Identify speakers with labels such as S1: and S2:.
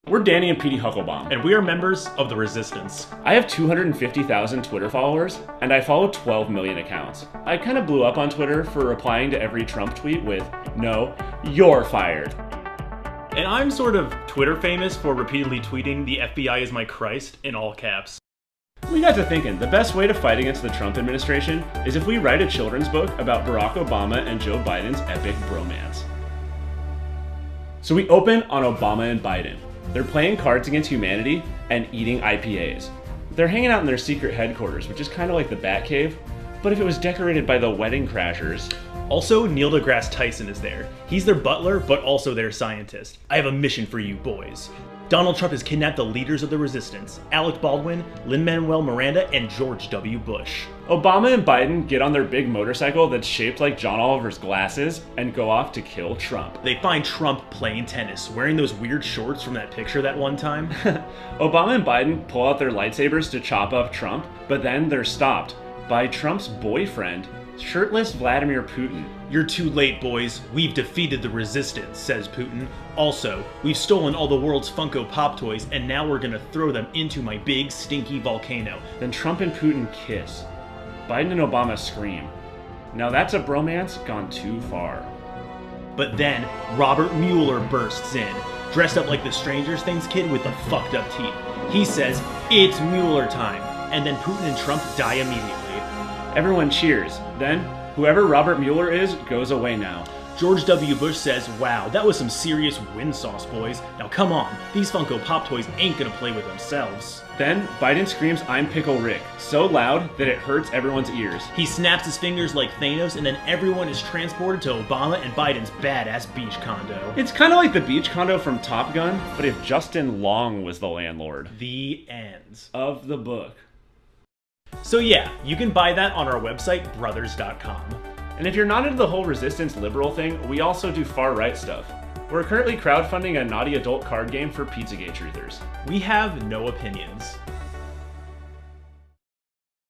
S1: We're Danny and Petey Hucklebaum.
S2: And we are members of the Resistance.
S1: I have 250,000 Twitter followers, and I follow 12 million accounts. I kind of blew up on Twitter for replying to every Trump tweet with, "No, you're fired."
S2: And I'm sort of Twitter famous for repeatedly tweeting, "The FBI is my Christ," in all caps.
S1: We got to thinking, the best way to fight against the Trump administration is if we write a children's book about Barack Obama and Joe Biden's epic bromance. So we open on Obama and Biden. They're playing Cards Against Humanity and eating IPAs. They're hanging out in their secret headquarters, which is kind of like the Batcave, but if it was decorated by the Wedding Crashers.
S2: Also, Neil deGrasse Tyson is there. He's their butler, but also their scientist. I have a mission for you, boys. Donald Trump has kidnapped the leaders of the resistance: Alec Baldwin, Lin-Manuel Miranda, and George W. Bush.
S1: Obama and Biden get on their big motorcycle that's shaped like John Oliver's glasses and go off to kill Trump.
S2: They find Trump playing tennis, wearing those weird shorts from that picture that one time.
S1: Obama and Biden pull out their lightsabers to chop up Trump, but then they're stopped by Trump's boyfriend, shirtless Vladimir Putin.
S2: "You're too late, boys. We've defeated the resistance," says Putin. "Also, we've stolen all the world's Funko Pop toys, and now we're gonna throw them into my big, stinky volcano."
S1: Then Trump and Putin kiss. Biden and Obama scream. Now that's a bromance gone too far.
S2: But then, Robert Mueller bursts in, dressed up like the Stranger Things kid with the fucked up teeth. He says, "It's Mueller time," and then Putin and Trump die immediately.
S1: Everyone cheers. Then, whoever Robert Mueller is goes away now.
S2: George W. Bush says, "Wow, that was some serious wind sauce, boys. Now come on, these Funko Pop toys ain't gonna play with themselves."
S1: Then, Biden screams, "I'm Pickle Rick," so loud that it hurts everyone's ears.
S2: He snaps his fingers like Thanos, and then everyone is transported to Obama and Biden's badass beach condo.
S1: It's kind of like the beach condo from Top Gun, but if Justin Long was the landlord.
S2: The end
S1: Of the book.
S2: So yeah, you can buy that on our website, brothers.com.
S1: And if you're not into the whole resistance liberal thing, we also do far-right stuff. We're currently crowdfunding a naughty adult card game for Pizzagate truthers.
S2: We have no opinions.